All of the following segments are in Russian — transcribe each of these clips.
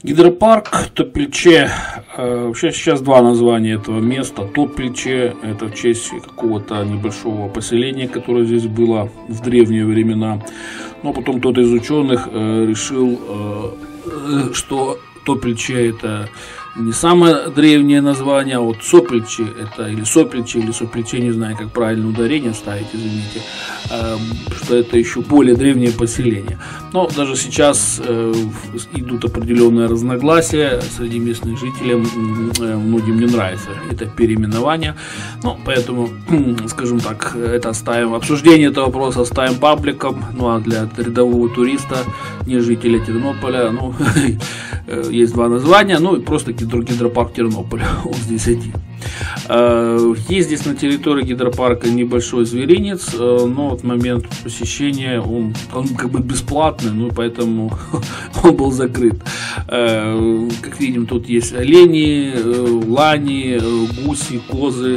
Гидропарк Топельче. Вообще сейчас два названия этого места. Топельче — это в честь какого-то небольшого поселения, которое здесь было в древние времена. Но потом кто-то из ученых решил, что Топельче — это не самое древнее название, а вот Сопельче это или Сопельче, не знаю, как правильно ударение ставить, извините, что это еще более древнее поселение. Но даже сейчас идут определенные разногласия среди местных жителей, многим не нравится это переименование, ну, поэтому, скажем так, это оставим, обсуждение этого вопроса оставим пабликом, ну, а для рядового туриста, не жителя Тернополя, ну, есть два названия, ну, и просто гидропарк Тернополя, он здесь один. Есть здесь на территории гидропарка небольшой зверинец, но в момент посещения он как бы бесплатный, ну, поэтому он был закрыт. Как видим, тут есть олени, лани, гуси, козы,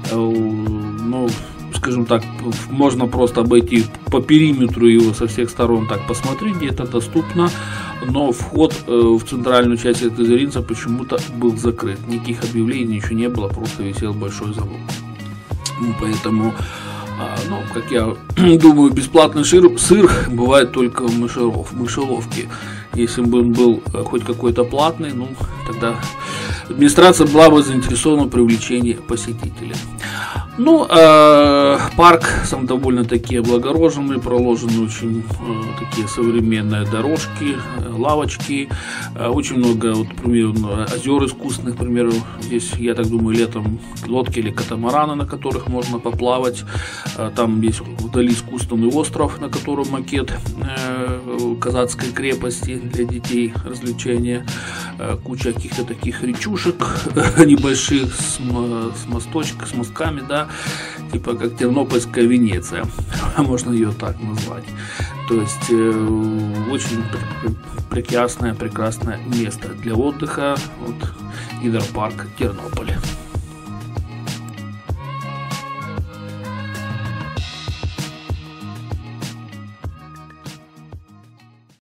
ну, скажем так, можно просто обойти по периметру его со всех сторон, так посмотреть, где это доступно, но вход в центральную часть этого зверинца почему-то был закрыт. Никаких объявлений ничего не было, просто висел большой замок. Поэтому, ну, как я думаю, бесплатный сыр бывает только в мышеловке. Если бы он был хоть какой-то платный, ну, тогда администрация была бы заинтересована в привлечении посетителей. Ну, парк сам довольно-таки облагороженный, проложены очень такие современные дорожки, лавочки, очень много, вот, например, озер искусственных, к примеру, здесь, я так думаю, летом лодки или катамараны, на которых можно поплавать, там есть вдали искусственный остров, на котором макет казацкой крепости для детей, развлечения, куча каких-то таких речушек небольших с мостками, да, типа как Тернопольская Венеция, можно ее так назвать. То есть очень прекрасное место для отдыха, вот, гидропарк Тернополя.